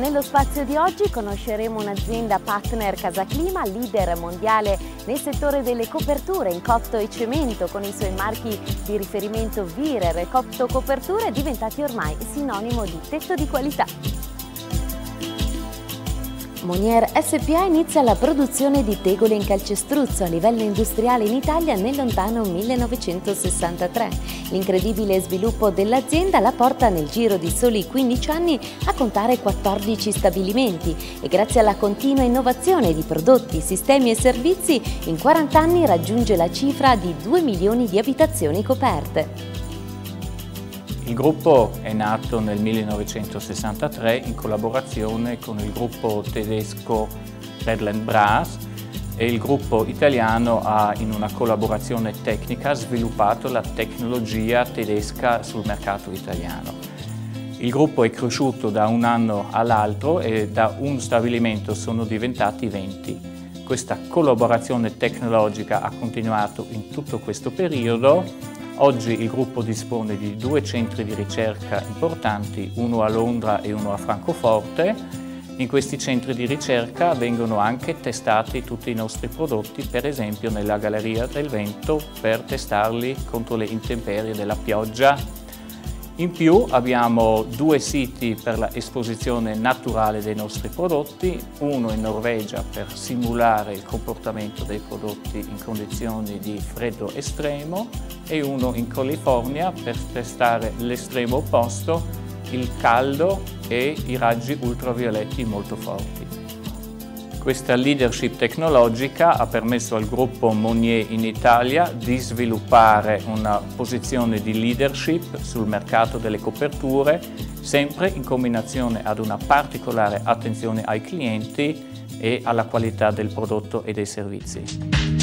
Nello spazio di oggi conosceremo un'azienda partner Casaclima, leader mondiale nel settore delle coperture in cotto e cemento, con i suoi marchi di riferimento Virer e Cotto Coperture, diventati ormai sinonimo di tetto di qualità. Monier SpA inizia la produzione di tegole in calcestruzzo a livello industriale in Italia nel lontano 1963. L'incredibile sviluppo dell'azienda la porta nel giro di soli 15 anni a contare 14 stabilimenti e grazie alla continua innovazione di prodotti, sistemi e servizi in 40 anni raggiunge la cifra di 2 milioni di abitazioni coperte. Il gruppo è nato nel 1963 in collaborazione con il gruppo tedesco Redland Braas e il gruppo italiano ha, in una collaborazione tecnica, sviluppato la tecnologia tedesca sul mercato italiano. Il gruppo è cresciuto da un anno all'altro e da un stabilimento sono diventati 20. Questa collaborazione tecnologica ha continuato in tutto questo periodo. Oggi il gruppo dispone di 2 centri di ricerca importanti, uno a Londra e uno a Francoforte. In questi centri di ricerca vengono anche testati tutti i nostri prodotti, per esempio nella Galleria del Vento, per testarli contro le intemperie della pioggia. In più abbiamo 2 siti per l'esposizione naturale dei nostri prodotti, uno in Norvegia per simulare il comportamento dei prodotti in condizioni di freddo estremo e uno in California per testare l'estremo opposto, il caldo e i raggi ultravioletti molto forti. Questa leadership tecnologica ha permesso al gruppo Monier in Italia di sviluppare una posizione di leadership sul mercato delle coperture, sempre in combinazione ad una particolare attenzione ai clienti e alla qualità del prodotto e dei servizi.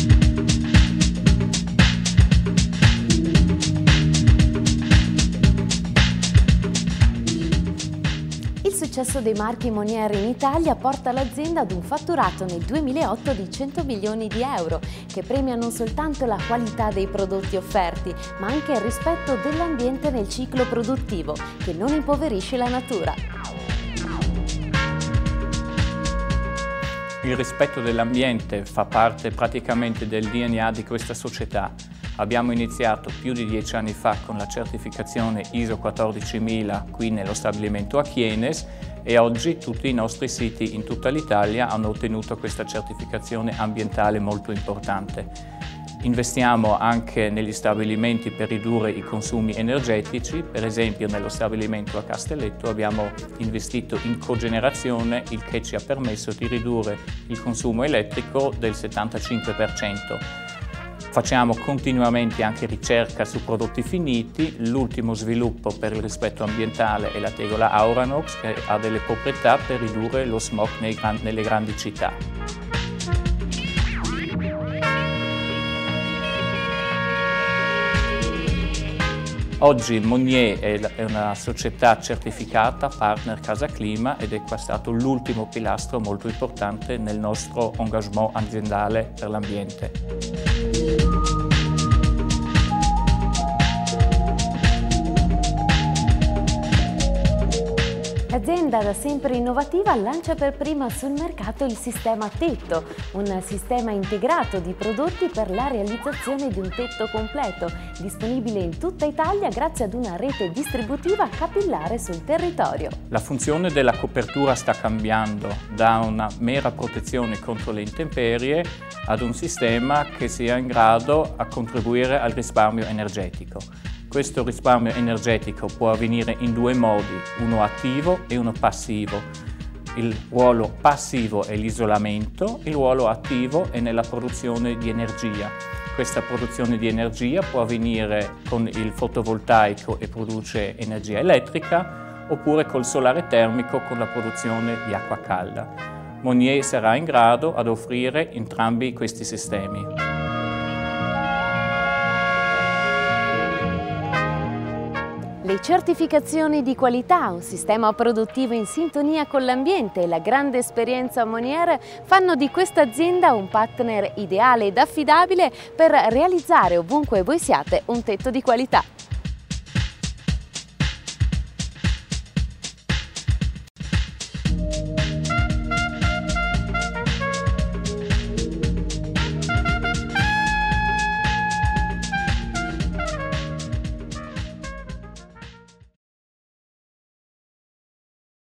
Il successo dei marchi Monier in Italia porta l'azienda ad un fatturato nel 2008 di 100 milioni di euro, che premia non soltanto la qualità dei prodotti offerti, ma anche il rispetto dell'ambiente nel ciclo produttivo, che non impoverisce la natura. Il rispetto dell'ambiente fa parte praticamente del DNA di questa società. Abbiamo iniziato più di 10 anni fa con la certificazione ISO 14000 qui nello stabilimento a Chienes e oggi tutti i nostri siti in tutta l'Italia hanno ottenuto questa certificazione ambientale molto importante. Investiamo anche negli stabilimenti per ridurre i consumi energetici, per esempio nello stabilimento a Castelletto abbiamo investito in cogenerazione, il che ci ha permesso di ridurre il consumo elettrico del 75%. Facciamo continuamente anche ricerca su prodotti finiti, l'ultimo sviluppo per il rispetto ambientale è la tegola Auranox che ha delle proprietà per ridurre lo smog nelle grandi città. Oggi Monier è una società certificata partner Casaclima ed è stato l'ultimo pilastro molto importante nel nostro engagement aziendale per l'ambiente. L'azienda, da sempre innovativa, lancia per prima sul mercato il sistema tetto, un sistema integrato di prodotti per la realizzazione di un tetto completo, disponibile in tutta Italia grazie ad una rete distributiva capillare sul territorio. La funzione della copertura sta cambiando da una mera protezione contro le intemperie ad un sistema che sia in grado a contribuire al risparmio energetico. Questo risparmio energetico può avvenire in 2 modi, uno attivo e uno passivo. Il ruolo passivo è l'isolamento, il ruolo attivo è nella produzione di energia. Questa produzione di energia può avvenire con il fotovoltaico e produce energia elettrica, oppure col solare termico con la produzione di acqua calda. Monier sarà in grado ad offrire entrambi questi sistemi. Le certificazioni di qualità, un sistema produttivo in sintonia con l'ambiente e la grande esperienza Monier fanno di questa azienda un partner ideale ed affidabile per realizzare ovunque voi siate un tetto di qualità.